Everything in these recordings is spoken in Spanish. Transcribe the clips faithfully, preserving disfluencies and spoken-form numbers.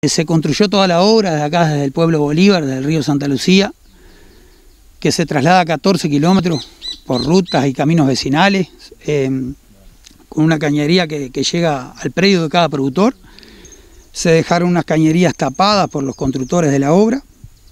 Se construyó toda la obra desde acá, desde el pueblo Bolívar, desde el río Santa Lucía, que se traslada catorce kilómetros por rutas y caminos vecinales, eh, con una cañería que, que llega al predio de cada productor. Se dejaron unas cañerías tapadas por los constructores de la obra.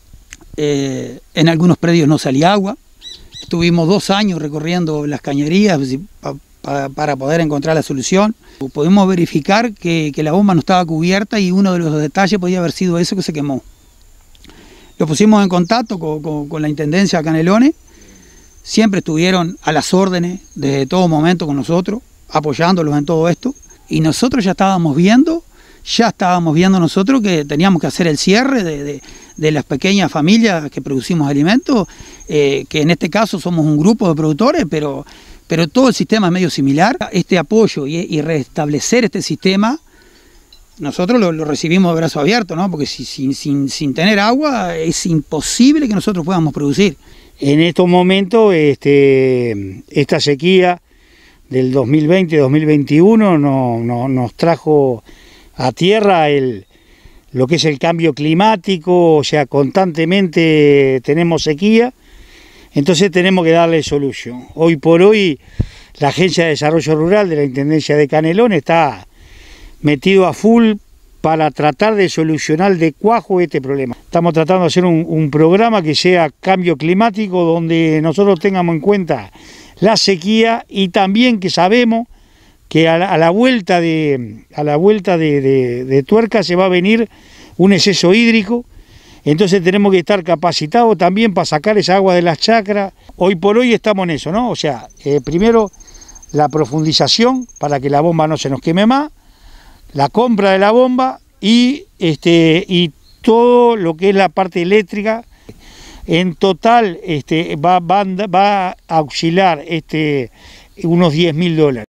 Eh, en algunos predios no salía agua. Estuvimos dos años recorriendo las cañerías pa, pa, para poder encontrar la solución. Pudimos verificar que, que la bomba no estaba cubierta y uno de los detalles podía haber sido eso, que se quemó. Lo pusimos en contacto con, con, con la Intendencia de Canelones. Siempre estuvieron a las órdenes desde todo momento con nosotros, apoyándolos en todo esto. Y nosotros ya estábamos viendo, ya estábamos viendo nosotros que teníamos que hacer el cierre de, de, de las pequeñas familias que producimos alimentos, eh, que en este caso somos un grupo de productores, pero, pero todo el sistema es medio similar. Este apoyo y, y restablecer este sistema, nosotros lo, lo recibimos de brazo abierto, ¿no? Porque si, sin, sin, sin tener agua es imposible que nosotros podamos producir. En estos momentos, este, esta sequía del dos mil veinte dos mil veintiuno no, no, nos trajo a tierra el, lo que es el cambio climático, o sea, constantemente tenemos sequía, entonces tenemos que darle solución. Hoy por hoy la Agencia de Desarrollo Rural de la Intendencia de Canelones está metido a full para tratar de solucionar de cuajo este problema. Estamos tratando de hacer un, un programa que sea cambio climático, donde nosotros tengamos en cuenta la sequía y también que sabemos que a la, a la vuelta, de, a la vuelta de, de, de tuerca se va a venir un exceso hídrico, entonces tenemos que estar capacitados también para sacar esa agua de las chacras. Hoy por hoy estamos en eso, ¿no? O sea, eh, primero la profundización para que la bomba no se nos queme más, la compra de la bomba y, este, y todo lo que es la parte eléctrica. En total este, va, va, va a auxiliar este, unos diez mil dólares.